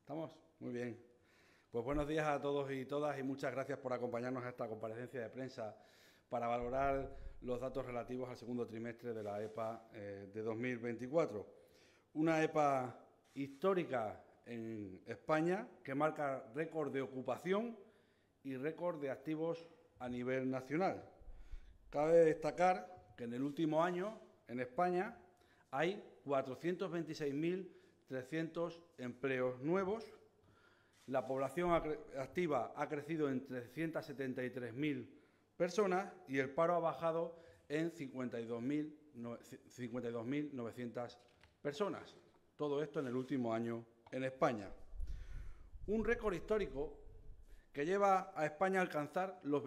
¿Estamos? Muy bien. Pues buenos días a todos y todas y muchas gracias por acompañarnos a esta comparecencia de prensa para valorar los datos relativos al segundo trimestre de la EPA de 2024. Una EPA histórica en España que marca récord de ocupación y récord de activos a nivel nacional. Cabe destacar que en el último año en España hay 426.300 empleos nuevos. La población activa ha crecido en 373.000 personas y el paro ha bajado en 52.900 personas. Todo esto en el último año en España. Un récord histórico que lleva a España a alcanzar los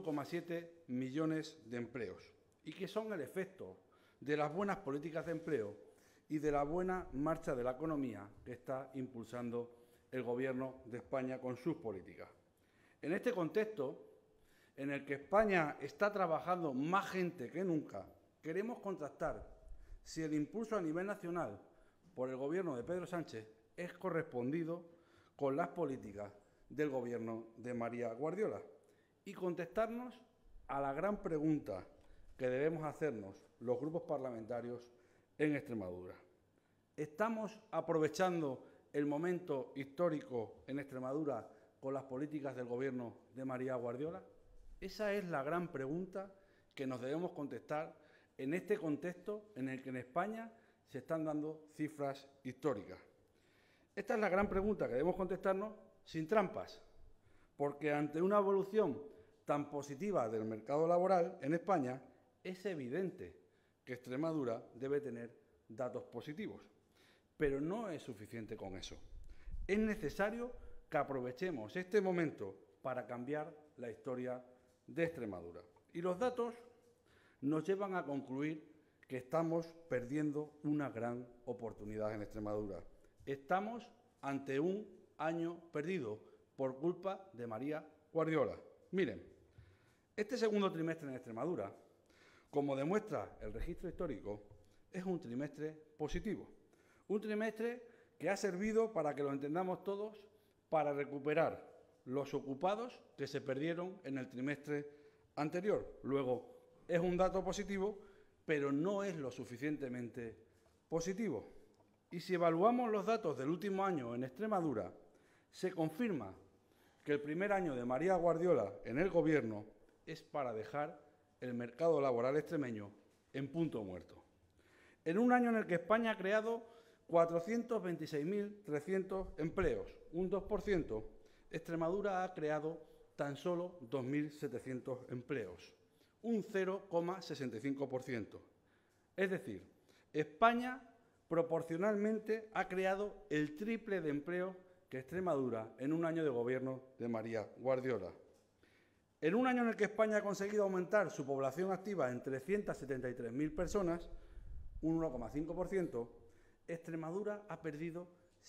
21,7 millones de empleos y que son el efecto de las buenas políticas de empleo y de la buena marcha de la economía que está impulsando el Gobierno de España con sus políticas. En este contexto, en el que España está trabajando más gente que nunca, queremos contrastar si el impulso a nivel nacional por el Gobierno de Pedro Sánchez es correspondido con las políticas del Gobierno de María Guardiola y contestarnos a la gran pregunta que debemos hacernos los grupos parlamentarios en Extremadura. ¿Estamos aprovechando el momento histórico en Extremadura con las políticas del Gobierno de María Guardiola? Esa es la gran pregunta que nos debemos contestar en este contexto en el que en España se están dando cifras históricas. Esta es la gran pregunta que debemos contestarnos sin trampas, porque ante una evolución tan positiva del mercado laboral en España, es evidente que Extremadura debe tener datos positivos. Pero no es suficiente con eso. Es necesario que aprovechemos este momento para cambiar la historia de Extremadura. Y los datos nos llevan a concluir que estamos perdiendo una gran oportunidad en Extremadura. Estamos ante un año perdido por culpa de María Guardiola. Miren, este segundo trimestre en Extremadura, como demuestra el registro histórico, es un trimestre positivo. Un trimestre que ha servido, para que lo entendamos todos, para recuperar los ocupados que se perdieron en el trimestre anterior. Luego, es un dato positivo, pero no es lo suficientemente positivo. Y si evaluamos los datos del último año en Extremadura, se confirma que el primer año de María Guardiola en el Gobierno es para dejar el mercado laboral extremeño en punto muerto. En un año en el que España ha creado 426.300 empleos, un 2%, Extremadura ha creado tan solo 2.700 empleos, un 0,65%. Es decir, España proporcionalmente ha creado el triple de empleo que Extremadura en un año de gobierno de María Guardiola. En un año en el que España ha conseguido aumentar su población activa en 373.000 personas, un 1,5%, Extremadura ha perdido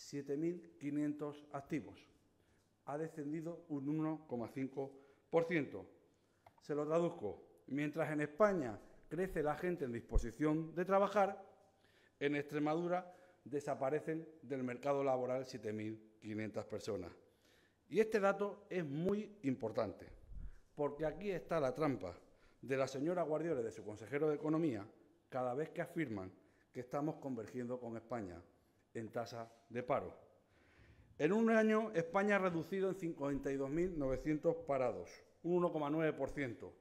7.500 activos. Ha descendido un 1,5%. Se lo traduzco. Mientras en España crece la gente en disposición de trabajar, en Extremadura desaparecen del mercado laboral 7.500 personas. Y este dato es muy importante, porque aquí está la trampa de la señora Guardiola y de su consejero de Economía cada vez que afirman que estamos convergiendo con España en tasa de paro. En un año, España ha reducido en 52.900 parados, un 1,9%,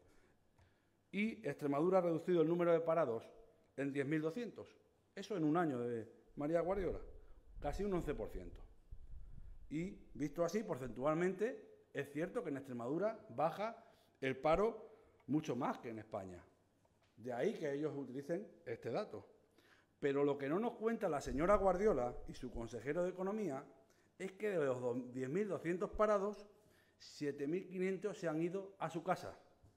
y Extremadura ha reducido el número de parados en 10.200. Eso en un año de María Guardiola, casi un 11%. Y, visto así, porcentualmente, es cierto que en Extremadura baja el paro mucho más que en España. De ahí que ellos utilicen este dato. Pero lo que no nos cuenta la señora Guardiola y su consejero de Economía es que de los 10.200 parados, 7.500 se han ido a su casa.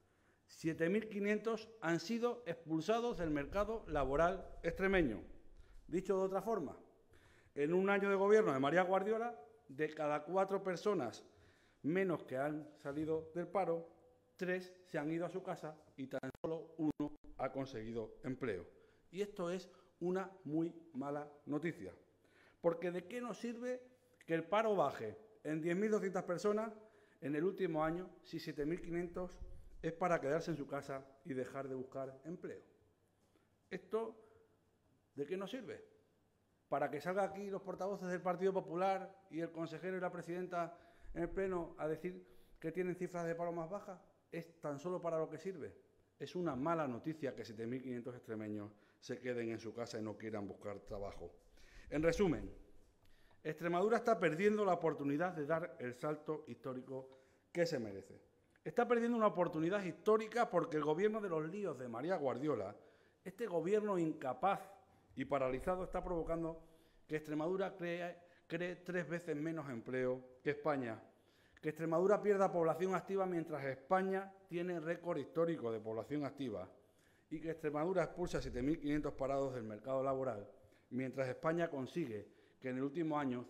7.500 han sido expulsados del mercado laboral extremeño. Dicho de otra forma, en un año de gobierno de María Guardiola, de cada 4 personas menos que han salido del paro, 3 se han ido a su casa y tan solo 1 ha conseguido empleo. Y esto es una muy mala noticia, porque ¿de qué nos sirve que el paro baje en 10.200 personas en el último año, si 7.500 es para quedarse en su casa y dejar de buscar empleo. ¿Esto de qué nos sirve? ¿Para que salgan aquí los portavoces del Partido Popular y el consejero y la presidenta en el Pleno a decir que tienen cifras de paro más bajas? ¿Es tan solo para lo que sirve? Es una mala noticia que 7.500 extremeños se queden en su casa y no quieran buscar trabajo. En resumen, Extremadura está perdiendo la oportunidad de dar el salto histórico que se merece. Está perdiendo una oportunidad histórica porque el gobierno de los líos de María Guardiola, este gobierno incapaz y paralizado, está provocando que Extremadura cree 3 veces menos empleo que España, que Extremadura pierda población activa mientras España tiene récord histórico de población activa y que Extremadura expulsa a 7.500 parados del mercado laboral, mientras España consigue que en el último año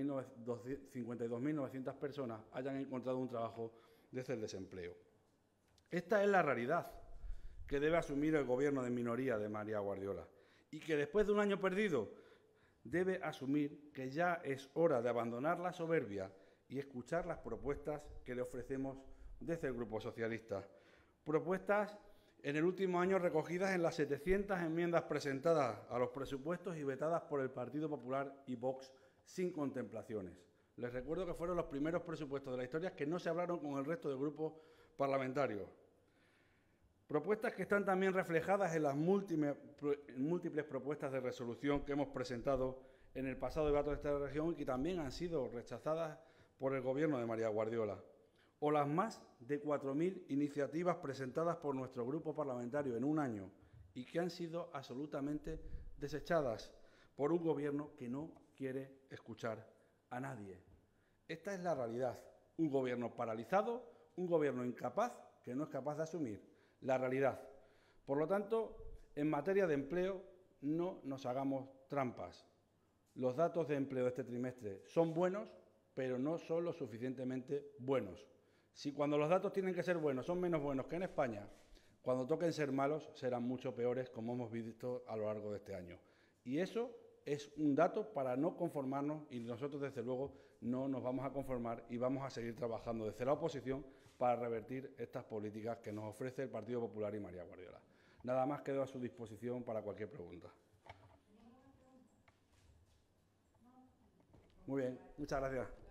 52.900 personas hayan encontrado un trabajo desde el desempleo. Esta es la realidad que debe asumir el gobierno de minoría de María Guardiola y que después de un año perdido debe asumir que ya es hora de abandonar la soberbia y escuchar las propuestas que le ofrecemos desde el Grupo Socialista. Propuestas en el último año recogidas en las 700 enmiendas presentadas a los presupuestos y vetadas por el Partido Popular y Vox sin contemplaciones. Les recuerdo que fueron los primeros presupuestos de la historia que no se hablaron con el resto de grupos parlamentarios. Propuestas que están también reflejadas en las múltiples propuestas de resolución que hemos presentado en el pasado debate de esta región y que también han sido rechazadas por el Gobierno de María Guardiola. O las más de 4.000 iniciativas presentadas por nuestro grupo parlamentario en un año y que han sido absolutamente desechadas por un Gobierno que no quiere escuchar a nadie. Esta es la realidad. Un Gobierno paralizado, un Gobierno incapaz que no es capaz de asumir la realidad. Por lo tanto, en materia de empleo, no nos hagamos trampas. Los datos de empleo de este trimestre son buenos, pero no son lo suficientemente buenos. Si cuando los datos tienen que ser buenos son menos buenos que en España, cuando toquen ser malos serán mucho peores, como hemos visto a lo largo de este año. Y eso es un dato para no conformarnos y nosotros, desde luego, no nos vamos a conformar y vamos a seguir trabajando desde la oposición para revertir estas políticas que nos ofrece el Partido Popular y María Guardiola. Nada más, quedo a su disposición para cualquier pregunta. Muy bien, muchas gracias.